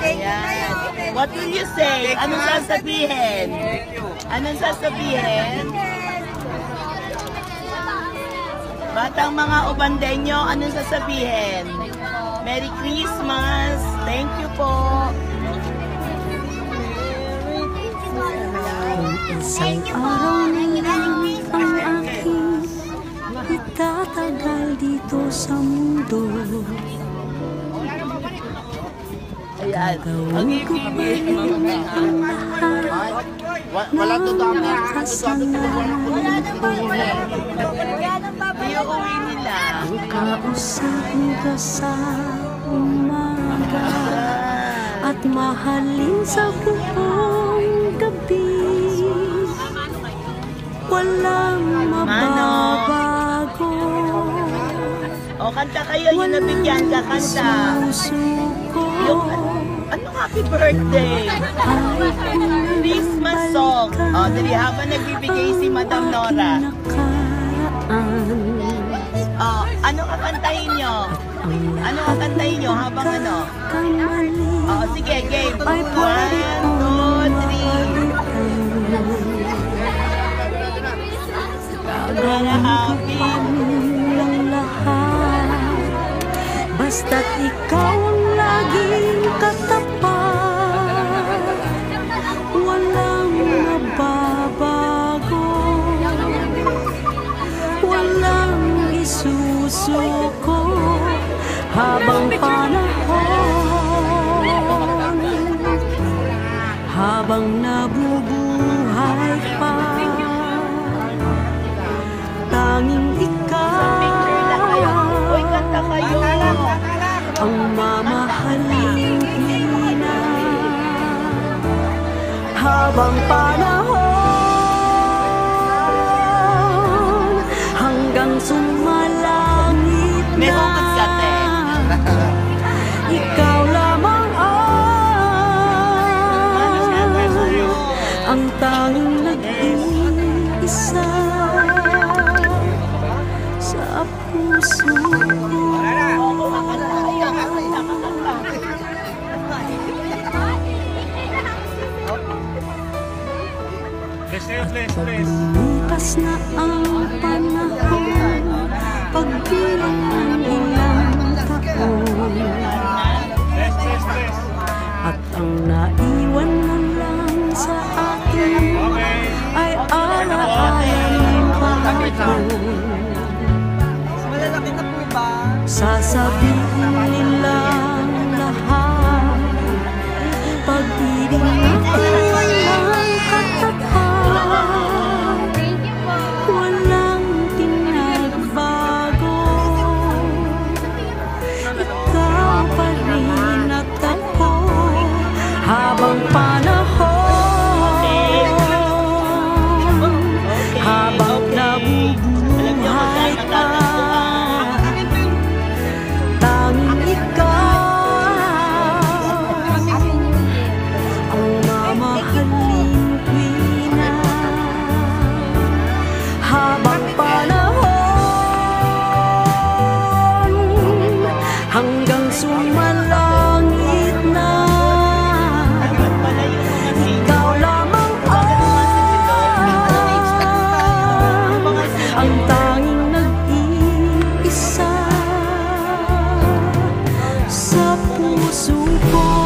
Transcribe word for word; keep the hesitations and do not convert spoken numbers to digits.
Ayan. What will you say? Anong sasabihin? Anong sasabihin? Batang mga Ubandeño, anong sasabihin? Merry Christmas! Thank you po! Isang araw lang ang aking itatagal dito sa mundo. Ayan, ang ibigay ang lahat Wala to dami. ng kasalanan ko. Di uuwi nila. Kausap ka sa umaga at mahalin sa buong gabi. Walang mababago. O, kanta kayo, yung nabigyan ka, kanta. Yung, ano, happy birthday? Christmas song. O, dali, habang nagbibigay si Madam Nora. O, ano kakantahin nyo? Ano kakantahin nyo habang ano? O, sige, game. One, two, three. Para happy. Basta't ikaw ang laging katapat, walang mababago, walang isusuko habang panahon, habang nabubuhay pa, tanging ikaw ang mamahalin na habang panahon hanggang sumalangit na. May hugot ka, te. Ikaw lamang ang tanging nag-iisa sa puso ko. Lumipas na ang panahon, pagbilang ng ilang taon, at ang naiwan mo lang sa akin ay alaala ng panahon. Sasabihin nilang lahat, pag-ibig natin walang katapat, walang pinagbago. Ikaw pa rin at ako habang panahon, habang nabubuhay pa. Hanggang sumalangit na, ikaw lamang ang tanging nag-iisa sa puso ko.